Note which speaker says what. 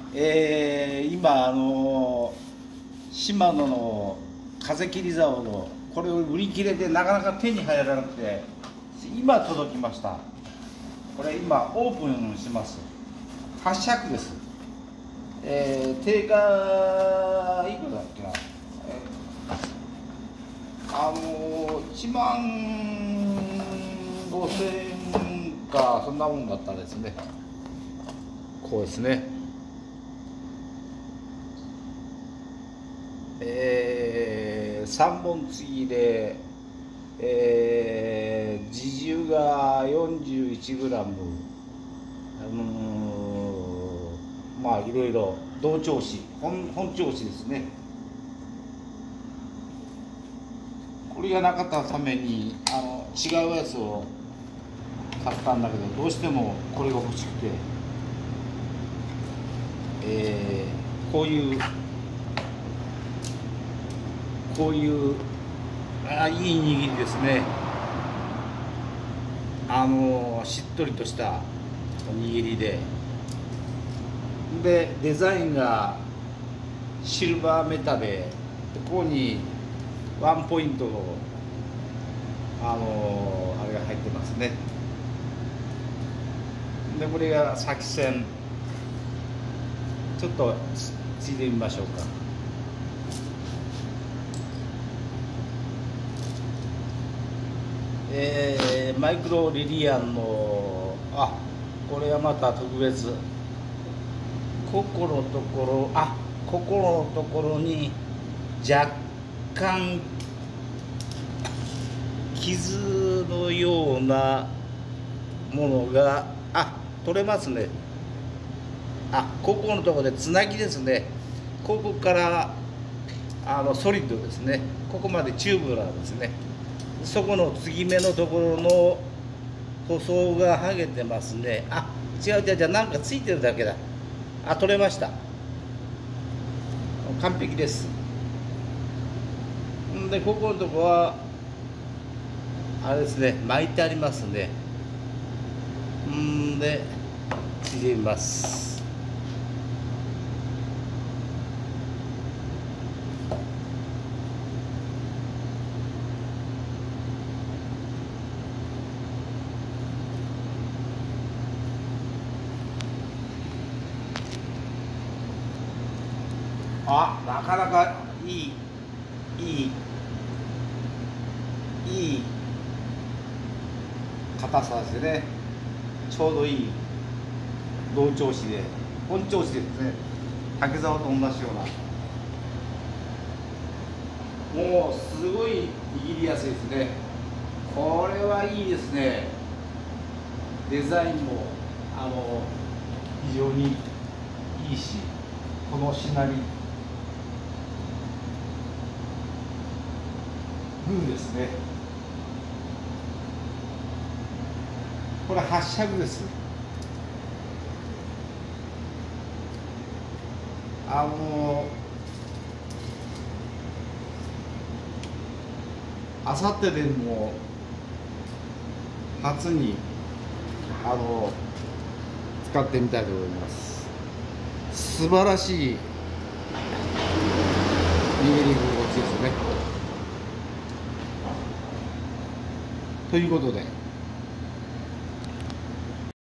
Speaker 1: 今シマノの風切り竿のこれを売り切れでなかなか手に入らなくて今届きました。これ今オープンします。8尺です。定価いくらだっけな、1万5000円かそんなもんだったですね。こうですね。3本継ぎで、自重が 41g、まあいろいろ同調子、本調子ですね。これがなかったために違うやつを買ったんだけど、どうしてもこれが欲しくて、こういういい握りですね。しっとりとした握りで、デザインがシルバーメタで、ここにワンポイントのあれが入ってますね。でこれが先線、ちょっとついてみましょうか。マイクロリリアンのこれはまた特別。ここのところに若干傷のようなものが取れますね。ここのところでつなぎですね。ここからソリッドですね。ここまでチューブラーですね。そこの継ぎ目のところの塗装が剥げてますね。違うじゃなんかついてるだけだ。取れました。完璧です。でここのとこはあれですね、巻いてありますね。でついてみます。なかなかいい硬さですね。ちょうどいい同調子で、本調子でですね。竹竿と同じような、もうすごい握りやすいですね。これはいいですね。デザインも非常にいいし、このしなりグーですね。これ8尺です。あさってでも初に使ってみたいと思います。素晴らしい握り心地ですね。ということで。